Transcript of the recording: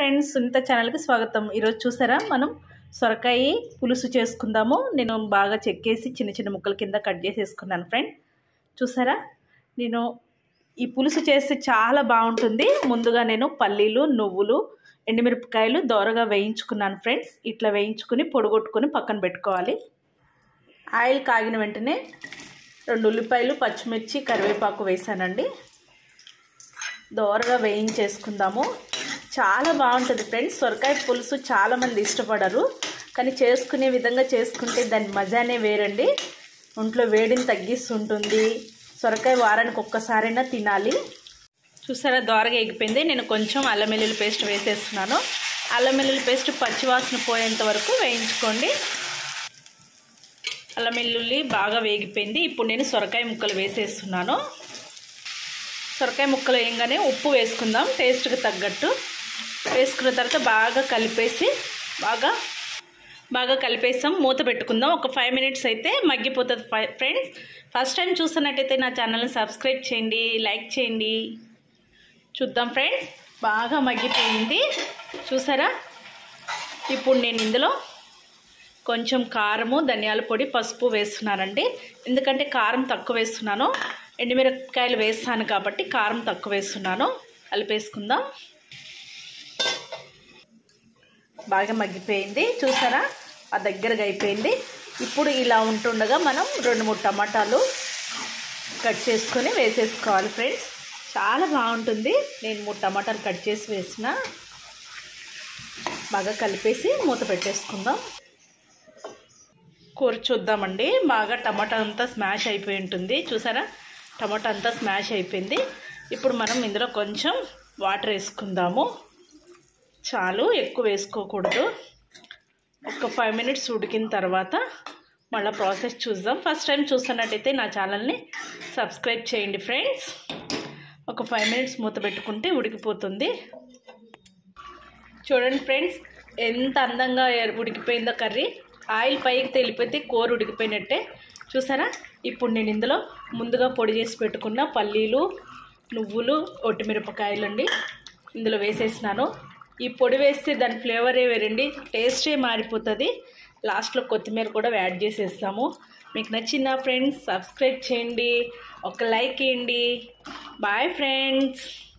Friends, Sunitha ఛానల్కి స్వాగతం. ఈరోజు చూసారా మనం సొరకాయ పులుసు చేసుకుందాము. నేను బాగా చెక్కేసి చిన్న చిన్న ముక్కల కింద కట్ చేసేసుకున్నాను ఫ్రెండ్. చూసారా, నేను ఈ పులుసు చేస్తే చాలా బాగుంటుంది. ముందుగా నేను పల్లీలు, నువ్వులు, ఎండుమిరపకాయలు దోరగా వేయించుకున్నాను ఫ్రెండ్స్. ఇట్లా వేయించుకుని పొడిగొట్టుకొని పక్కన పెట్టుకోవాలి. ఆయిల్ కాగిన వెంటనే 2 ఉల్లిపాయలు, పచ్చిమిర్చి, కరివేపాకు వేసానండి. దోరగా వేయించేసుకుందాము. చాలా బాగుంటుంది ఫ్రెండ్స్. సొరకాయ పులుసు చాలామంది ఇష్టపడరు, కానీ చేసుకునే విధంగా చేసుకుంటే దాని మజానే వేరండి. ఒంట్లో వేడిని తగ్గిస్తుంటుంది. సొరకాయ వారానికి ఒక్కసారైనా తినాలి. చూసారా, దోరగా ఎగిపోయింది. నేను కొంచెం అల్లం వెల్లుల్లి పేస్ట్ వేసేస్తున్నాను. అల్లం వెల్లుల్లి పేస్ట్ పచ్చివాసన పోయేంత వరకు వేయించుకోండి. అల్లం వెల్లుల్లి బాగా వేగిపోయింది. ఇప్పుడు నేను సొరకాయ ముక్కలు వేసేస్తున్నాను. సొరకాయ ముక్కలు వేయగానే ఉప్పు వేసుకుందాం టేస్ట్కి తగ్గట్టు. వేసుకున్న తర్వాత బాగా కలిపేసి బాగా కలిపేసాం. మూత పెట్టుకుందాం. ఒక 5 మినిట్స్ అయితే మగ్గిపోతుంది ఫ్రెండ్స్. ఫస్ట్ టైం చూస్తున్నట్టయితే నా ఛానల్ని సబ్స్క్రైబ్ చేయండి, లైక్ చేయండి. చూద్దాం ఫ్రెండ్స్, బాగా మగ్గిపోయింది. చూసారా, ఇప్పుడు నేను ఇందులో కొంచెం కారము, ధనియాల పొడి, పసుపు వేస్తున్నానండి. ఎందుకంటే కారం తక్కువ వేస్తున్నాను, ఎండుమిరపకాయలు వేస్తాను కాబట్టి కారం తక్కువ వేస్తున్నాను. కలిపేసుకుందాం. బాగా మగ్గిపోయింది. చూసారా, ఆ దగ్గరగా అయిపోయింది. ఇప్పుడు ఇలా ఉంటుండగా మనం 2-3 టమాటాలు కట్ చేసుకొని వేసేసుకోవాలి ఫ్రెండ్స్. చాలా బాగుంటుంది. నేను 3 టమాటాలు కట్ చేసి వేసిన. బాగా కలిపేసి మూత పెట్టేసుకుందాం. కూర చూద్దామండి. బాగా టమాటా అంతా స్మాష్ అయిపోయి ఉంటుంది. చూసారా, టమాటా అంతా స్మాష్ అయిపోయింది. ఇప్పుడు మనం ఇందులో కొంచెం వాటర్ వేసుకుందాము. చాలు, ఎక్కువ వేసుకోకూడదు. ఒక 5 మినిట్స్ ఉడికిన తర్వాత మళ్ళీ ప్రాసెస్ చూద్దాం. ఫస్ట్ టైం చూస్తున్నట్టయితే నా ఛానల్ని సబ్స్క్రైబ్ చేయండి ఫ్రెండ్స్. ఒక 5 మినిట్స్ మూత పెట్టుకుంటే ఉడికిపోతుంది. చూడండి ఫ్రెండ్స్, ఎంత అందంగా ఉడికిపోయిందో కర్రీ. ఆయిల్ పైకి తేలిపోతే కూర ఉడికిపోయినట్టే. చూసారా, ఇప్పుడు నేను ఇందులో ముందుగా పొడి చేసి పెట్టుకున్న పల్లీలు, నువ్వులు, ఒట్టిమిరపకాయలు అండి ఇందులో వేసేసినాను. ఈ పొడి వేస్తే దాని ఫ్లేవరే వేరండి, టేస్టే మారిపోతుంది. లాస్ట్లో కొత్తిమీర కూడా యాడ్ చేసేస్తాము. మీకు నచ్చిన ఫ్రెండ్స్ సబ్స్క్రైబ్ చేయండి, ఒక లైక్ వేయండి. Bye friends.